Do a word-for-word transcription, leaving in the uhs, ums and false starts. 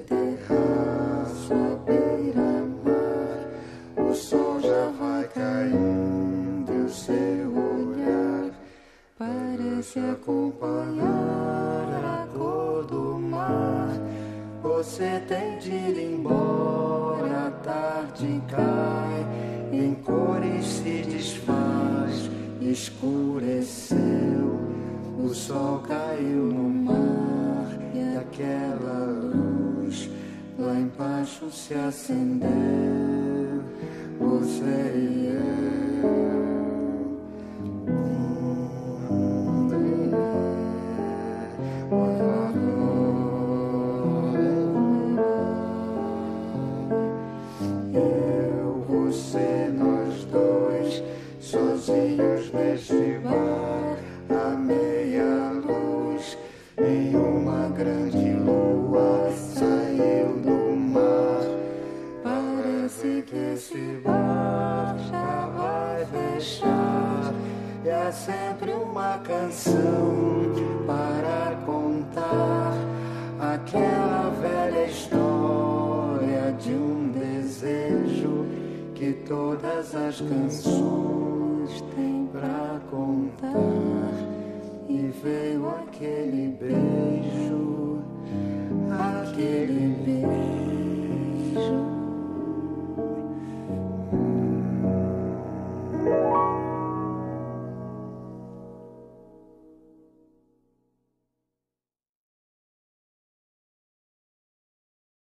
terraço à beira-mar, o sol já vai caindo e o seu olhar parece acompanhar a cor do mar. Você tem de ir embora, a tarde cai, em cores se desfaz, escureceu, o sol caiu no mar e aquela luz lá embaixo se acendeu, você e eu. Eu, você, nós dois, sozinhos neste bar, à meia luz, em uma grande lua saiu do mar. Parece que esse bar já vai fechar, e há sempre uma canção para contar aquela velha história de um desejo que todas as canções têm pra contar. E veio aquele beijo, aquele